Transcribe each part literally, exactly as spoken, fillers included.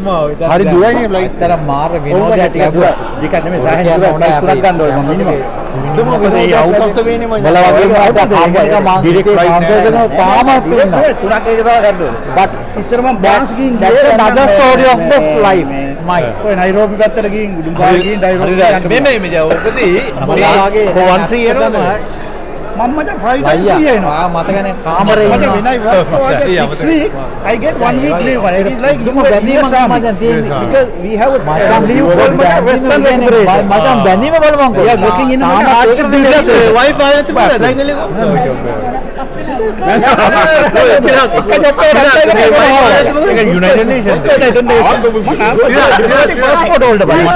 hari dua ini flight terang mar vinodaya dua jika නෙමෙයි සාහින් දුර තුනක් ගන්න ඕනේ මම මිනිමම් දුම මොකද ඒ අවුට් ඔෆ් ද වේ නේ මම බල වගේ ආපහු ආම්බනික මාන්සික සංසර්ගන තාමත් තියෙනවා තුනක් එක දාලා ගන්න ඕනේ but ඉස්සර මම බාස් ගිහින් that's another story of this life මයි ඔය නයිරෝබි පැත්තට ගිහින් දුම්බායි ගිහින් නයිරෝබි යන්න මේ මේ මේ ඔකදී මම වන්සි එනවා මම මචං ෆ්ලයිට් එකේ ඉන්නවා ආ මතකනේ කාමරේ ඉන්නවා when I work for six week I get one week leave it is like you බැඳීම මචං තියෙන්නේ because we have a leave for western operation මචං බැඳීම බලමු we are working in a hardship business wife ආයෙත් තිබුණා දැන් එළිය United Nations passport holder bhai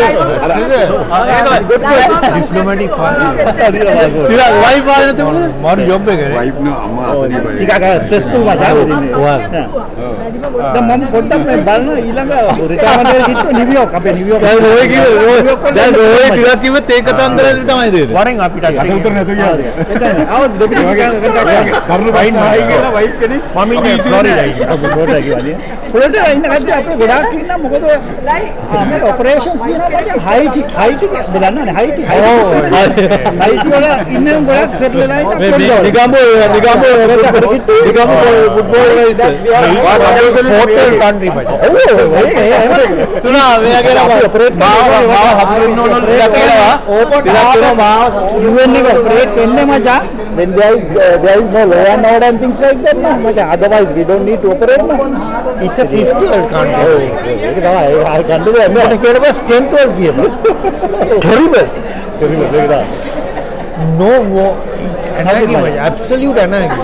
diplomatic wife मारू जॉब पे गए वाइफ ने अम्मा असली बड़ी ठीक है स्ट्रेसफुल मजा हुआ द मम पොඩ්ඩක් මේ බලන ඊළඟ රිටායර්මන්ට් එකට ගිහින් නිවියෝක් අපේ නිවියෝක් දැන් රෝයි කිව්ව දැන් රෝයි ටිකක් කිව්වත් ඒක කතන්දරේ තමයි දෙන්නේ වරෙන් අපිට අත උතර නැතු කියන්නේ එතන ආව දෙපිට කරුණු වයින් හයි කියලා වයිෆ් කෙනෙක් මම ඉන්නේ ෆ්ලොරිඩා ෆ්ලොරිඩා කියන්නේ ෆ්ලොරිඩා ඉන්න කට්ටිය අපේ ගොඩාක් ඉන්න මොකද මේ ඔපරේෂන්ස් තියෙනවා මචං හයිටි හයිටි බලන්නනේ හයිටි හයිටි වල ඉන්න ගොඩක් සෙටල් වෙලා ඉන්න නිගම්බෝ නිගම්බෝ නිගම්බෝ ෆුට්බෝල් වල hotel country මචං සුනා මෙයාගේ ඔපරේට් කරනවා මාව හතුරින්න ඕන කියලා ඕපන් කරනවා මාව U N එක ඔපරේට් වෙන්නේ මචං when there is uh, there is no law and order and things like that no මචං otherwise we don't need to operate no it's a physical country ඒක තමයි I can't do that මොන කියලා bus tenth was ගියා terrible terrible ඒක no anarchy absolute anarchy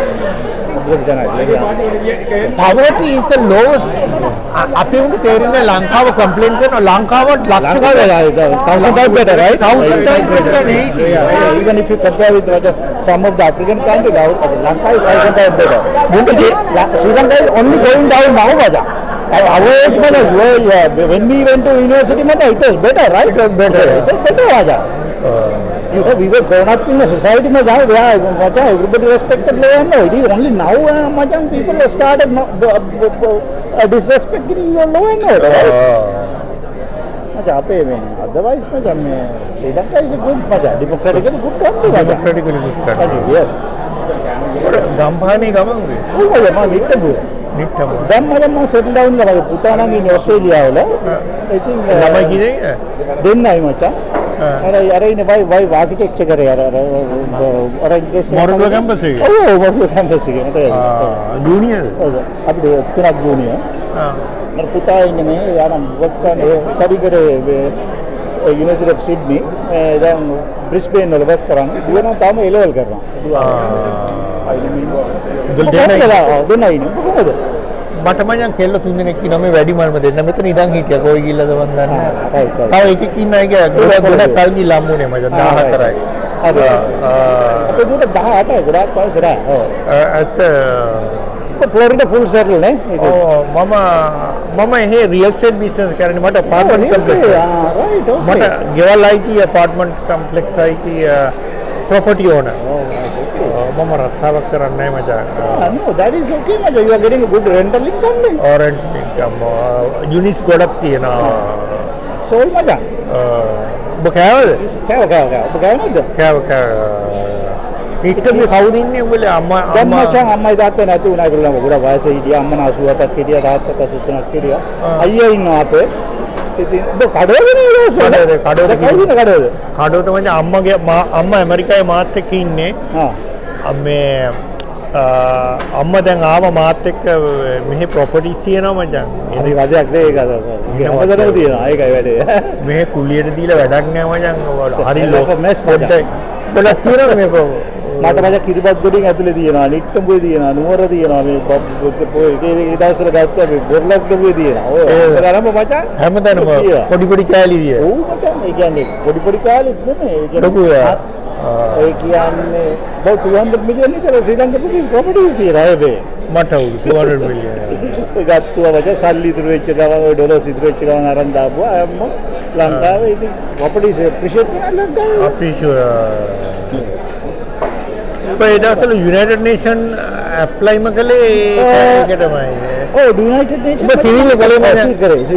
poverty is the lowest අපේ උන්ට තේරෙන්නේ ලංකාව කම්ප්ලේන්ට් කරනවා ලංකාව ලක්ෂ ගණන් thousand times better right thousand times better than Haiti yeah, even if you compare with what, some of the African countries Lanka is thousand times better Sri Lanka is only going down now Raja our age man as well yeah. when we went to university Mata, it was better right it was better it was better Raja uh, you know, we were grown up in a society where everybody respected law and order. It is only now uh, people have started not, uh, uh, disrespecting your law and order. Right? Otherwise, Sri Lanka is a good, democratically good country. Democratically good country. Yes. Gampani Gamangu. Oh, my God, Nittabu. Nittabu. Then, I settled down in Putana in Australia. I think. Uh, then I much. अरे अरे इन्हें भाई भाई architecture करे यार अरे मोरटुवा campus है ओ मोरटुवा campus है मतलब जूनियर अब इतना जूनियर हां मेरे पुता इनमें यार हम वर्क कर स्टडी करे यूनिवर्सिटी ऑफ सिडनी इधर ब्रिस्बेन में वर्क कर रहा हूं ये ना ताम ए लेवल कर रहा हूं दिल देना देना ही नहीं මට මචං කෙල්ල තුන් දෙනෙක් ඉන්නවා මේ වැඩි මල්ම දෙන්න මෙතන ඉඳන් හිටියා කොයි ගිල්ලද මන් දන්නේ නැහැ තව එකෙක් ඉන්නා ඒක ගොඩක් ගොඩක් කල් ගිහලා හම්බුනේ මචං දහහතරයි හරි අපේ දුට දහඅටයි ගොඩක් වයස රෑ ඔව් ඇත්ත ෆ්ලොරිඩා ෆුල් සර්කල් නේ ඔව් මම මම එහෙ රියල් එස්ටේට් බිස්නස් කරන්නේ මට අපාර්ට්මන්ට් කම්ප්ලෙක්ස් රයිට් ඔකේ මට ගෙවල් අයිති අපාර්ට්මන්ට් කම්ප්ලෙක්ස් අයිති property owner මම රස්සාවක් කරන්නේ නැහැ මචං no that is okay මචං you are getting a good rental income නේ or rental income units ගොඩක් තියෙනවා sold මචං ඔබ කෑවද කෑව කෑව කෑව ඔබ කෑව නේද කෑව කෑව ඉක්කම කවුද ඉන්නේ උඹලේ අම්මා දැන් මචං අම්මයි තාත්තයි නැති වුණා කියලා මම ගොඩක් වයසේ හිටියා අම්මා අසූහතක් හිටියා තාත්තා පසු තුනක් හිටියා අයියා ඉන්නවා අපේ ඉතින් ඔබ කඩවගෙන ඉන්නේ කඩවද කඩවද කඩවද කඩව තමයි අම්මගේ අම්මා ඇමරිකාවේ මාත් එක්ක ඉන්නේ හා මේ අම්මා දැන් ආව මාත් එක්ක මෙහි ප්‍රොපර්ටිස් තියෙනවා මචං ඒක වැඩක් නේ ඒක හැමදැනම තියෙනවා ඒකයි වැඩේ මේ කුලියට දීලා වැඩක් නෑ මචං හරි ලෝක මැස් පොඩ්ඩක් පොඩ්ඩක් තියෙනවා මේ මට මචං කිරිබත් ගොඩින් ඇතුලේ තියෙනවා නිට්ටඹුවේ තියෙනවා නුවර තියෙනවා මේ ඒ දවස්වල ගත්තා මේ බොර්ලස් ගමුවේ තියෙනවා ඔය හැමදාම මචං හැමදාම පොඩි පොඩි කෑලි තියෙනවා ඔව් මචං ඒ කියන්නේ පොඩි පොඩි කෑලිත් නෙමෙයි ඒ කියන්නේ ඒ කියන්නේ about two hundred million විතර ශ්‍රී ලංකාවේ ප්‍රොපර්ටිස් තියෙනවා ඒ මට උ two hundred million ඒ ගත්තා මචං සල්ලි ඉතුරු වෙච්ච ගමන් ඔය ඩොලර්ස් ඉතුරු වෙච්ච ගමන් අරන් දාපුවා අම්ම ලංකාවේ ඉතින් ප්‍රොපර්ටිස් ඇප්‍රීෂিয়েට් කරන්න ලංකාවේ අප්‍රීෂියේට් But it also United Nation apply makale. Oh, United Nation. But civil kale